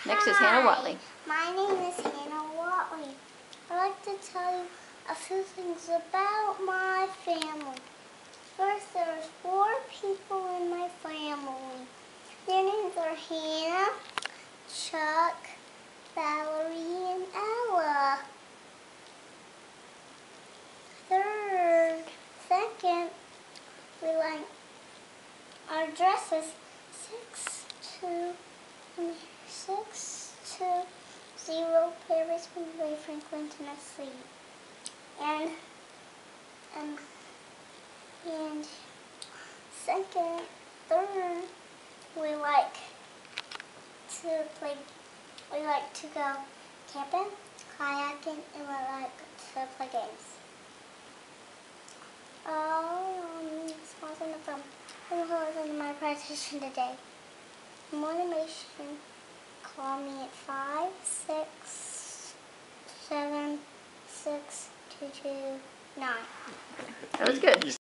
Next is Hannah Watley. My name is Hannah Watley. I'd like to tell you a few things about my family. First, there's 4 people in my family. Their names are Hannah, Chuck, Valerie, and Ella. Second, we like our dresses 620 Paris, Midway, Franklin, Tennessee. And third, we like to go camping, kayaking, and we like to play games. Sponsored my presentation today. For more information, call me at 5676229. That was good.